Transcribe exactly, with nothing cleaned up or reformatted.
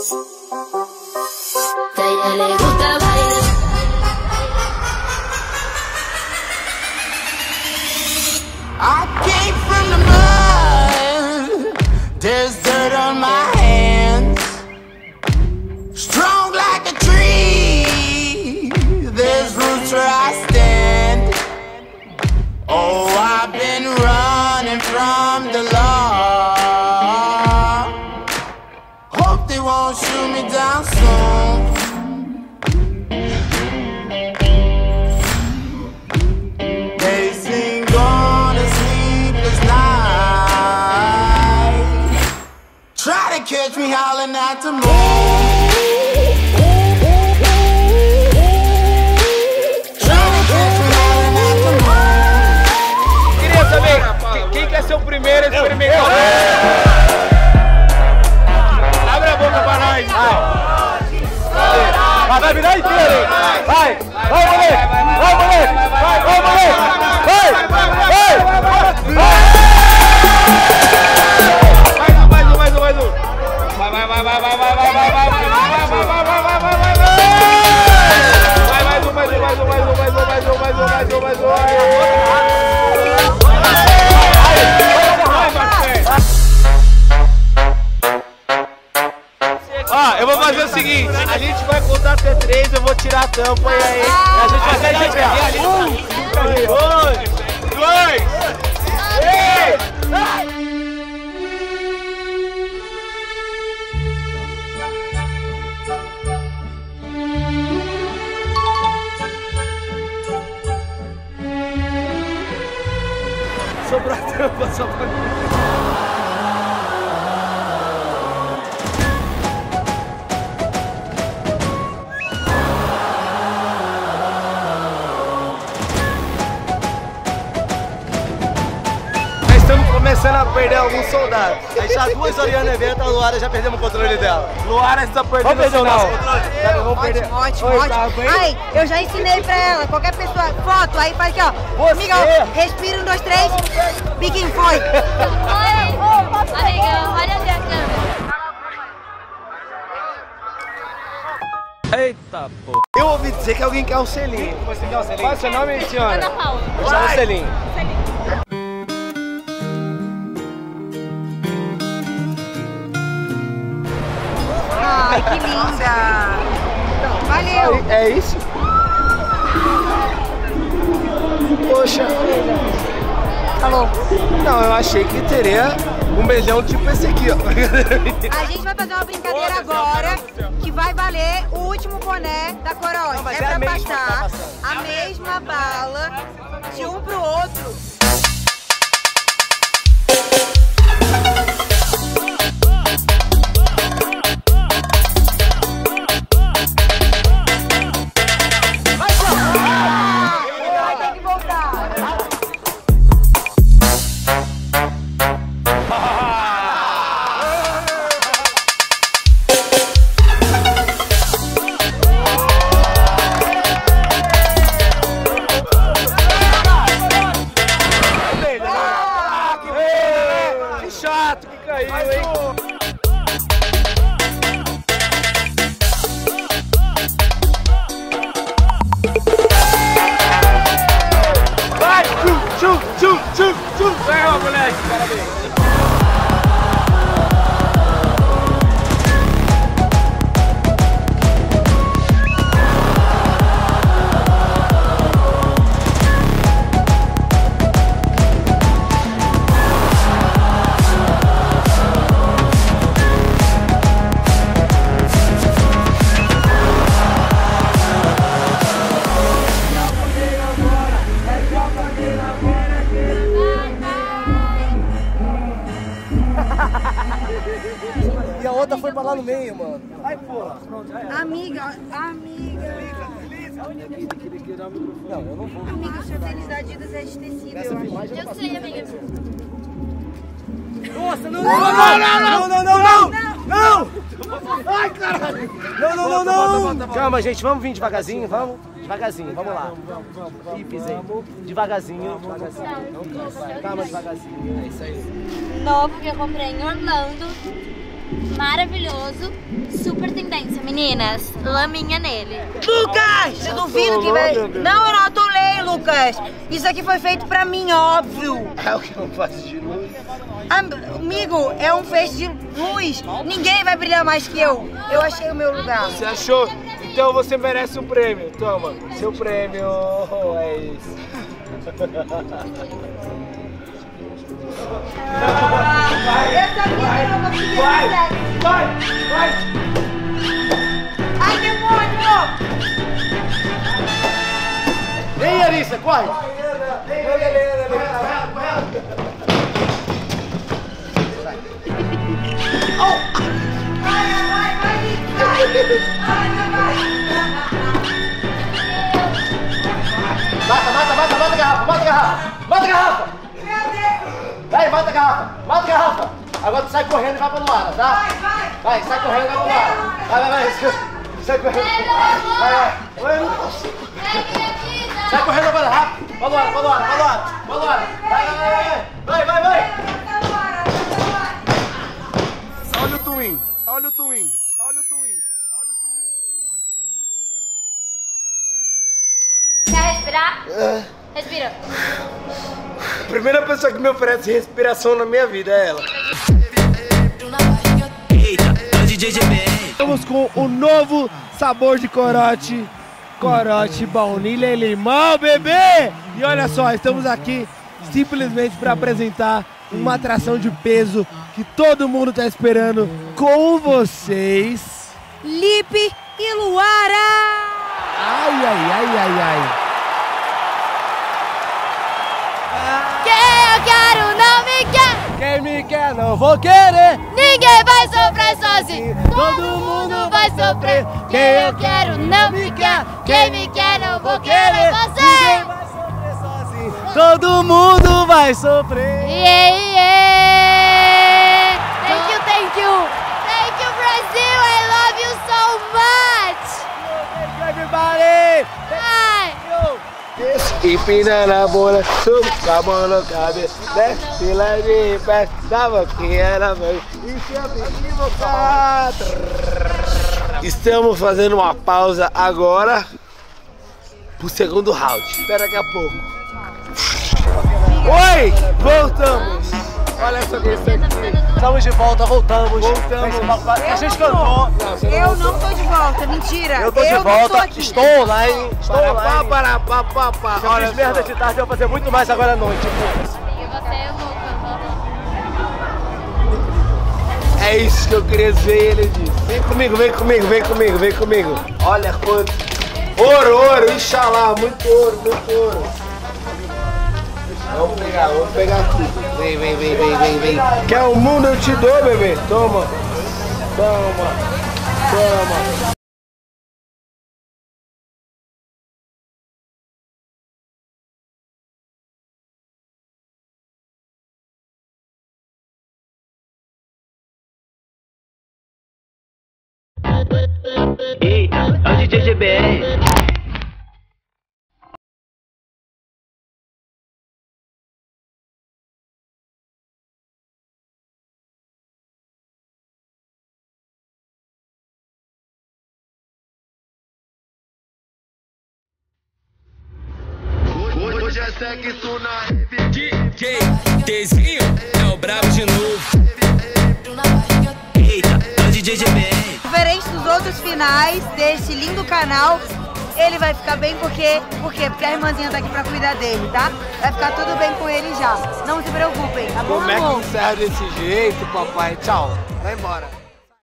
Que a ella le gusta bailar. I came from the mud. There's dirt on my hands. Strong like a tree. There's roots where I stand. Oh, I've been running from the law. Hope they won't shoot me down soon. They sing on a sleepless night. Try to catch me howling at the moon. Quem quer ser o primeiro a experimentar? Abre a boca pra nós. Vai, vai virar inteiro, hein? Vai, vai, moleque! Vai, moleque! Vai, vai, moleque! Vai, vai, vai! Mais um, mais um, mais um! Vai, vai, vai, vai, vai, vai, vai, vai, vai, vai, vai, vai, vai, vai, vai, vai, vai! Vai, mais um, mais um, mais um, mais um, mais um, mais um, mais um, mais um, mais um! Ó, eu vou fazer o seguinte, a gente vai contar até três, eu vou tirar a tampa e aí a gente vai sair de pé. Um, dois, dois, três! Sobrou a tampa, sobrou a tampa. Começando a perder alguns soldados. Aí já duas horas no evento, a Luara já perdemos o controle dela. Luara está perdendo o controle. Ótimo, ótimo, ótimo. Aí, eu já ensinei pra ela, qualquer pessoa, foto, aí faz aqui, ó. Amiga, respira, um, dois, três, biquinho, foi. Amiga, olha ali a câmera. Eita, pô. Eu ouvi dizer que alguém quer um selinho. Você quer um selinho? Qual é o seu nome, senhora? Ana Paula. Chama o selinho. Ai, que linda! Valeu! É isso? Poxa! Falou! Não, eu achei que teria um beijão tipo esse aqui, ó. A gente vai fazer uma brincadeira agora que vai valer o último boné da coroa. Não, mas é é pra a mesma, passar tá a mesma bala de um pro outro. Chato que caiu, hein? Vai! Tchum, tchum, tchum, tchum, tchum! Vai, moleque! Parabéns! E a outra foi pra lá no meio, mano. Ai, porra. Amiga, amiga. Não, eu não vou. Amiga, o seu tênis da Adidas é de tecido, eu acho. Eu sei, amiga. Nossa, não, não, não, não, não, não, não, não, não. Ai, caralho. Não, não, não, não. Calma, gente, vamos vir devagarzinho, vamos. Devagarzinho, vamos lá. Ih, pisei. Devagarzinho, devagarzinho. Calma, devagarzinho. É isso aí. Novo que eu comprei em Orlando. maravilhoso, super tendência, meninas. Laminha nele. Lucas, eu duvido que vai... Não, eu não atolei, Lucas. Isso aqui foi feito pra mim, óbvio. É o que eu faço de luz. Amigo, é um feixe de luz. Ninguém vai brilhar mais que eu. Eu achei o meu lugar. Você achou? Então você merece um prêmio. Toma, seu prêmio. É isso. Essa aqui eu não consegui fazer. Vai, vai. Ai, demônio! Vem, Arissa, corre. Vem, Helena, Vai, vai, vai, vai! Vai, vai! Mata, mata, mata, mata a garrafa, mata a garrafa, mata a garrafa! Meu Deus! Vai, mata a garrafa, mata a garrafa! Agora tu sai correndo e vai pra Luara, tá? Vai, vai! Vai, sai correndo e vai pra Luara. Vai, vai, vai, sai correndo. Vai, vai. Sai correndo agora, rápido. Pra Luara, pra Luara, pra Luara, pra Luara. Vai, vai, vai, vai, vai, vai. Olha o Twin, olha o Twin, olha o Twin, olha o Twin, olha o Twin. Quer respirar? Respira. A primeira pessoa que me oferece respiração na minha vida é ela. Estamos com o novo sabor de corote. Corote, baunilha e limão, bebê! E olha só, estamos aqui simplesmente para apresentar uma atração de peso que todo mundo está esperando com vocês. Lipe e Luara! Ai, ai, ai, ai, ai. Quem eu quero não me quer. Quem me quer não vou querer. Ninguém vai sofrer sozinho. Todo mundo vai sofrer. Quem eu quero não me quer. Quem me quer não vou querer você. Ninguém vai sofrer sozinho. Todo mundo vai sofrer. Yeah, yeah. Thank you, thank you. Thank you, Brazil. I love you so much. Thank you, everybody. Bye. Empina na bola, sub, com a mão no cabeça, desce lá de pé, da boquinha na mão, e se equivocar. Estamos fazendo uma pausa agora pro segundo round. Espera daqui a pouco. Oi, voltamos. Olha só isso aqui. Estamos de volta, voltamos. Voltamos. A gente cantou. Eu não tô de volta, mentira. Eu tô de eu volta, não tô aqui. estou online. Estou online. Para, para, para, para. Olha, fiz merda de tarde, eu vou fazer muito mais agora à noite. E você, eu vou cantar. É isso que eu queria dizer, ele disse. Vem comigo, vem comigo, vem comigo, vem comigo. Olha quanto. Ouro, ouro, Inxalá, muito ouro, muito ouro. Vamos pegar, vamos pegar tudo. Vem, vem, vem, vem, vem, vem. Quer o mundo eu te dou, bebê? Toma. Toma. Toma. Eita, é o D J G B R. Hoje é sexo na D J Tzinho é o brabo de novo. Eita, é o D J G B R. Diferente dos outros finais desse lindo canal, ele vai ficar bem porque... Por quê? Porque a irmãzinha tá aqui pra cuidar dele, tá? Vai ficar tudo bem com ele já. Não se preocupem, tá bom, Como é que amor? encerra desse jeito, papai? Tchau. Vai embora.